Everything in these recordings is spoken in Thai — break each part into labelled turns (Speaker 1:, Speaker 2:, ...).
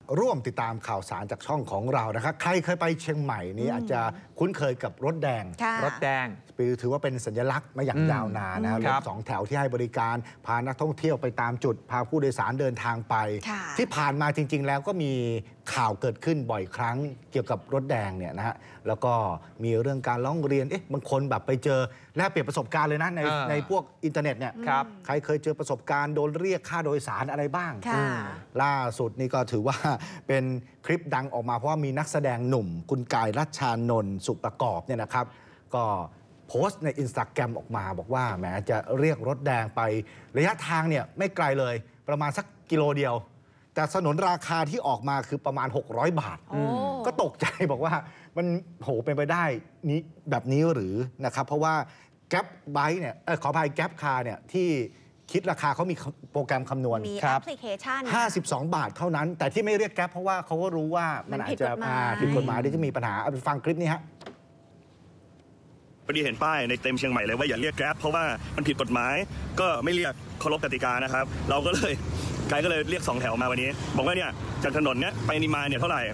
Speaker 1: ร่วมติดตามข่าวสารจากช่องของเรานะครับใครเคยไปเชียงใหม่นี้อาจจะคุ้นเคยกับรถแดงถือว่าเป็นสัญลักษณ์มาอย่างยาวนานนะรถ2 แถวที่ให้บริการพานักท่องเที่ยวไปตามจุดพาผู้โดยสารเดินทางไปที่ผ่านมาจริงๆแล้วก็มีข่าวเกิดขึ้นบ่อยครั้งเกี่ยวกับรถแดงเนี่ยนะฮะแล้วก็มีเรื่องการร้องเรียนบางคนแบบไปเจอแลกเปลี่ยนประสบการณ์เลยนะในพวกอินเทอร์เน็ตเนี่ยใครเคยเจอประสบการณ์โดนเรียกค่าโดยสารอะไรบ้างล่าสุดนี่ก็ถือว่าเป็นคลิปดังออกมาเพราะว่ามีนักแสดงหนุ่มคุณกายรัชชานนท์สุขประกอบเนี่ยนะครับก็โพสต์ใน Instagram ออกมาบอกว่าแหมจะเรียกรถแดงไประยะทางเนี่ยไม่ไกลเลยประมาณสักกิโลเดียวแต่สนนราคาที่ออกมาคือประมาณ600 บาทก็ตกใจบอกว่ามันโหเป็นไปได้นี้แบบนี้หรือนะครับเพราะว่าแก๊ปไบค์เนี่ยขออภัยแก๊ปคาร์เนี่ยที่คิดราคาเขามีโปรแกรมคำนวณ
Speaker 2: มีแอปพลิเคชัน
Speaker 1: 52 บาทเท่านั้นแต่ที่ไม่เรียกแก๊ปเพราะว่าเขาก็รู้ว่ามันอาจจะผิดกฎหมายที่จะมีปัญหาเอาไปฟังคลิปนี้ฮะ
Speaker 3: พอดีเห็นป้ายในเต็มเชียงใหม่เลยว่าอย่าเรียกแกร็บเพราะว่ามันผิดกฎหมายก็ไม่เรียกเคารพกติกานะครับเราก็เลยไกด์ก็เลยเรียก2 แถวมาวันนี้บอกว่าเนี่ยจากถนนเนี้ยไปนิมานเนี่ยเท่าไหร่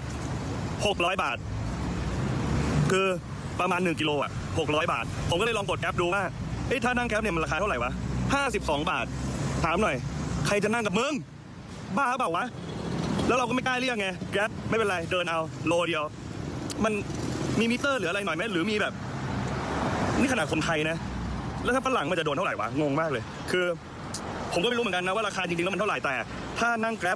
Speaker 3: 600 บาทคือประมาณ1 กิโล600 บาทผมก็เลยลองกดแอปดูว่าถ้านั่งแกร็บเนี่ยมันราคาเท่าไหร่วะ52 บาทถามหน่อยใครจะนั่งกับมึงบ้าเปล่าวะแล้วเราก็ไม่กล้าเรียกไงแกร็บไม่เป็นไรเดินเอาโลเดียวมันมีมิเตอร์หรืออะไรหน่อยไหมหรือมีแบบนี่ขนาดคนไทยนะแล้วถ้าฝรั่งมันจะโดนเท่าไหร่วะงงมากเลยคือผมก็ไม่รู้เหมือนกันนะว่าราคาจริงๆแล้วมันเท่าไหร่แต่ถ้านั่งแกร็บ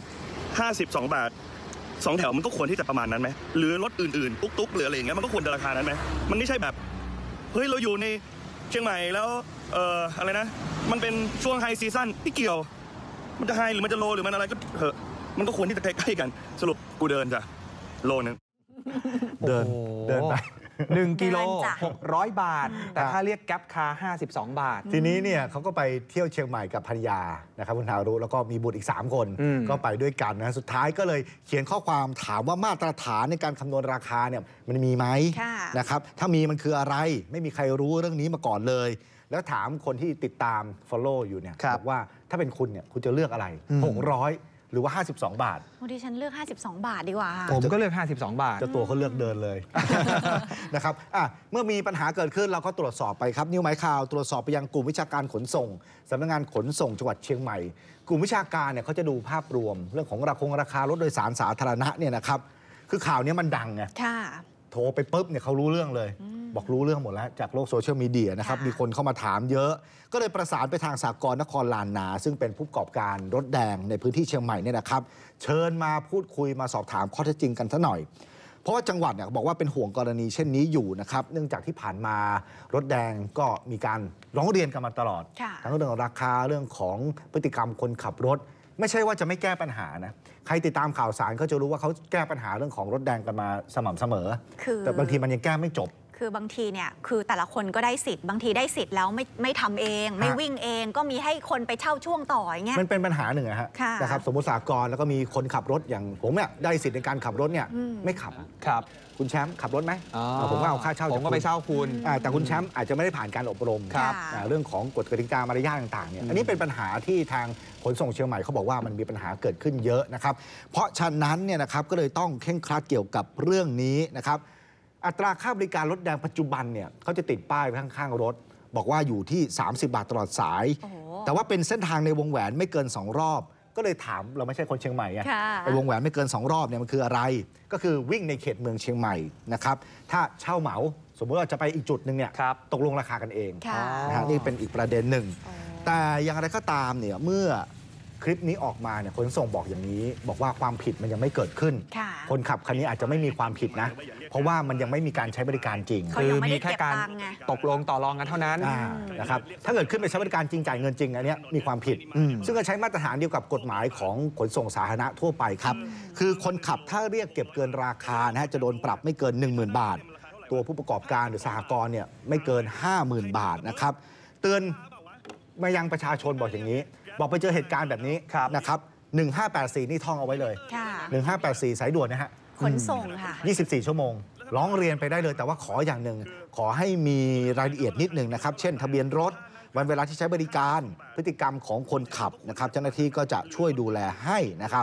Speaker 3: 52 บาท2 แถวมันก็ควรที่จะประมาณนั้นไหมหรือรถอื่นๆตุ๊กๆหรืออะไรอย่างเงี้ยมันก็ควรจะราคานั้นไหมมันไม่ใช่แบบเฮ้ยเราอยู่ในเชียงใหม่แล้วอะไรนะมันเป็นช่วงไฮซีซั่นไม่เกี่ยวมันจะไฮหรือมันจะโลหรือมันอะไรก็เถอะมันก็ควรที่จะใกล้ๆกันสรุปกูเดินจ้ะโลนึง
Speaker 1: เดินไป
Speaker 4: 1 กิโล600 บาทแต่ถ้าเรียกแก๊ปคาร์52 บาท
Speaker 1: ทีนี้เนี่ยเขาก็ไปเที่ยวเชียงใหม่กับภรรยานะครับคุณทารุแล้วก็มีบุตรอีก3 คนก็ไปด้วยกันนะสุดท้ายก็เลยเขียนข้อความถามว่ามาตรฐานในการคำนวณราคาเนี่ยมันมีไหมนะครับถ้ามีมันคืออะไรไม่มีใครรู้เรื่องนี้มาก่อนเลยแล้วถามคนที่ติดตาม follow อยู่เนี่ยบอกว่าถ้าเป็นคุณเนี่ยคุณจะเลือกอะไร600หรือว่า52 บาท
Speaker 2: ดิฉันเลือก52 บาทดีกว่า
Speaker 4: ผมก็เลือก52 บาท
Speaker 1: เจ้าตัวเขาเลือกเดินเลยนะครับเมื่อมีปัญหาเกิดขึ้นเราก็ตรวจสอบไปครับนิวหมายข่าวตรวจสอบไปยังกลุ่มวิชาการขนส่งสำนักงานขนส่งจังหวัดเชียงใหม่กลุ่มวิชาการเนี่ยเขาจะดูภาพรวมเรื่องของราคารถโดยสารสาธารณะเนี่ยนะครับคือข่าวนี้มันดังไงโทรไปปุ๊บเนี่ยเขารู้เรื่องเลยบอกรู้เรื่องหมดแล้วจากโลกโซเชียลมีเดียนะครับมีคนเข้ามาถามเยอะก็เลยประสานไปทางสหกรณ์นครลานนาซึ่งเป็นผู้ประกอบการรถแดงในพื้นที่เชียงใหม่เนี่ยนะครับเชิญมาพูดคุยมาสอบถามข้อเท็จจริงกันซะหน่อยเพราะว่าจังหวัดเนี่ยบอกว่าเป็นห่วงกรณีเช่นนี้อยู่นะครับเนื่องจากที่ผ่านมารถแดงก็มีการร้องเรียนกันมาตลอดทั้งเรื่องราคาเรื่องของพฤติกรรมคนขับรถไม่ใช่ว่าจะไม่แก้ปัญหานะใครติดตามข่าวสารก็จะรู้ว่าเขาแก้ปัญหาเรื่องของรถแดงกันมาสม่ำเสมอแต่บางทีมันยังแก้ไม่จบ
Speaker 2: คือบางทีเนี่ยคือแต่ละคนก็ได้สิทธิ์บางทีได้สิทธิ์แล้วไม่ทำเองไม่วิ่งเองก็มีให้คนไปเช่าช่วงต่ออย่างเงี้ย
Speaker 1: มันเป็นปัญหาหนึ่งนะครับสมมติสหกรณ์แล้วก็มีคนขับรถอย่างผมเนี่ยได้สิทธิ์ในการขับรถเนี่ยไม่ขับ
Speaker 4: ครับ
Speaker 1: คุณแชมป์ขับรถไหมผมก็เอาค่าเช่า
Speaker 4: ผมก็ไปเช่าคุณ
Speaker 1: แต่คุณแชมป์อาจจะไม่ได้ผ่านการอบรมเรื่องของกฎกติกามารยาทต่างๆเนี่ยอันนี้เป็นปัญหาที่ทางขนส่งเชียงใหม่เขาบอกว่ามันมีปัญหาเกิดขึ้นเยอะนะครับเพราะฉะนั้นเนี่ยนะครับก็เลยต้องเคร่งครัดเกี่ยวกับเรื่องนี้นะครับอัตราค่าบริการรถแดงปัจจุบันเนี่ยเขาจะติดป้ายไว้ข้างๆรถบอกว่าอยู่ที่30 บาทตลอดสายแต่ว่าเป็นเส้นทางในวงแหวนไม่เกิน2 รอบก็เลยถามเราไม่ใช่คนเชียงใหม่ไงในวงแหวนไม่เกิน2 รอบเนี่ยมันคืออะไรก็คือวิ่งในเขตเมืองเชียงใหม่นะครับถ้าเช่าเหมาสมมติว่าจะไปอีกจุดหนึ่งเนี่ยตกลงราคากันเองนะฮะนี่เป็นอีกประเด็นหนึ่งแต่อย่างไรก็ตามเนี่ยเมื่อคลิปนี้ออกมาเนี่ยขนส่งบอกอย่างนี้บอกว่าความผิดมันยังไม่เกิดขึ้นคนขับคันนี้อาจจะไม่มีความผิดนะเพราะว่ามันยังไม่มีการใช้บริการจริง
Speaker 4: คือมีแค่การตกลงต่อรองกันเท่านั้น
Speaker 1: นะครับถ้าเกิดขึ้นไปใช้บริการจริงจ่ายเงินจริงอันนี้มีความผิดซึ่งก็ใช้มาตรฐานเดียวกับกฎหมายของขนส่งสาธารณะทั่วไปครับคือคนขับถ้าเรียกเก็บเกินราคานะฮะจะโดนปรับไม่เกิน 10,000 บาทตัวผู้ประกอบการหรือสหกรณ์เนี่ยไม่เกิน 50,000 บาทนะครับเตือนมายังประชาชนบอกอย่างนี้บอกไปเจอเหตุการณ์แบบนี้นะครับ1584นี่ท่องเอาไว้เลย1584สายด่วนนะฮะ
Speaker 2: ขนส่งค่ะ
Speaker 1: 24 ชั่วโมงร้องเรียนไปได้เลยแต่ว่าขออย่างหนึ่งขอให้มีรายละเอียดนิดหนึ่งนะครับเช่นทะเบียนรถวันเวลาที่ใช้บริการพฤติกรรมของคนขับนะครับเจ้าหน้าที่ก็จะช่วยดูแลให้นะครับ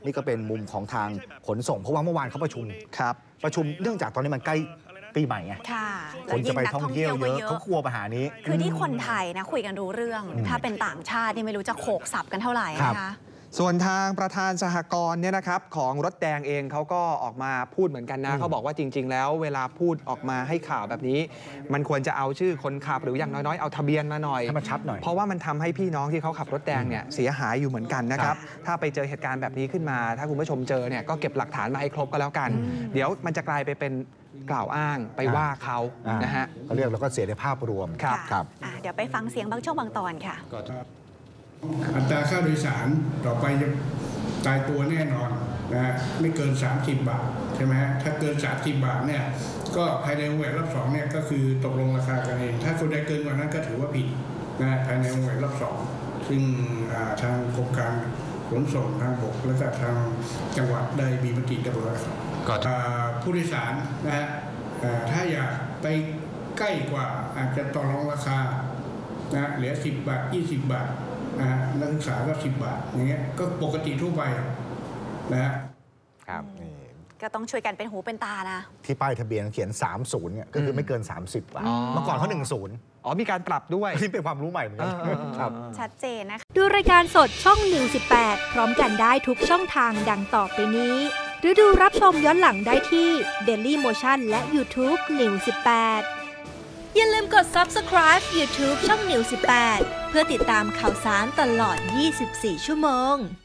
Speaker 1: นี่ก็เป็นมุมของทางขนส่งเพราะว่าเมื่อวานเขาประชุมเนื่องจากตอนนี้มันใกล้ปีใหม่ไงคนจะไปท่องเที่ยวเยอะเขากลัวปัญหานี้
Speaker 2: คือที่คนไทยนะคุยกันรู้เรื่องถ้าเป็นต่างชาตินี่ไม่รู้จะโขกสับกันเท่าไหร่นะคะ
Speaker 4: ส่วนทางประธานสหกรณ์เนี่ยนะครับของรถแดงเองเขาก็ออกมาพูดเหมือนกันนะเขาบอกว่าจริงๆแล้วเวลาพูดออกมาให้ข่าวแบบนี้มันควรจะเอาชื่อคนขับหรืออย่างน้อยๆเอาทะเบียนมาหน่อย
Speaker 1: ให้มันชัดหน่อย
Speaker 4: เพราะว่ามันทำให้พี่น้องที่เขาขับรถแดงเนี่ยเสียหายอยู่เหมือนกันนะครับถ้าไปเจอเหตุการณ์แบบนี้ขึ้นมาถ้าคุณผู้ชมเจอเนี่ยก็เก็บหลักฐานมาให้ครบก็แล้วกันเดี๋ยวมันจะกลายไปเป็นกล่าวอ้างไปว่าเขานะฮะ
Speaker 1: เขาเรียกแล้วก็เสียในภาพรวม
Speaker 2: ครับเดี๋ยวไปฟังเสียงบางช่วงบางตอนค่ะ
Speaker 5: อัตราค่าโดยสารต่อไปจะตายตัวแน่นอนนะไม่เกิน30 บาทใช่ไหมถ้าเกิน30 บาทเนี่ยก็ภายในวงเงินรอบ2เนี่ยก็คือตกลงราคากันเองถ้าคนใดเกินกว่านั้นก็ถือว่าผิดนะภายในวงเงินรอบ2ซึ่งทางกรมการขนส่งทางบกและก็ทางจังหวัดได้มีมติเรียบร้อยผู้โดยสารนะฮะถ้าอยากไปใกล้กว่าอาจจะต่อรองราคานะเหลือ10 บาท20 บาทนักศึกษาก็10 บาทอย่างเงี้ยก็ปกติทั่วไป
Speaker 1: นะครับ
Speaker 2: ก็ต้องช่วยกันเป็นหูเป็นตานะ
Speaker 1: ที่ป้ายทะเบียนเขียน30เนี่ยก็คือไม่เกิน30 บาทเมื่อก่อนเขา10
Speaker 4: มีการปรับด้วย
Speaker 1: ที่เป็นความรู้ใหม่เหมือนกันครับ
Speaker 2: ชัดเจนนะคะ
Speaker 6: ดูรายการสดช่องนิว18พร้อมกันได้ทุกช่องทางดังต่อไปนี้หรือดูรับชมย้อนหลังได้ที่ Daily Motion และ YouTube News 18อย่าลืมกด Subscribe YouTube ช่อง News 18เพื่อติดตามข่าวสารตลอด24 ชั่วโมง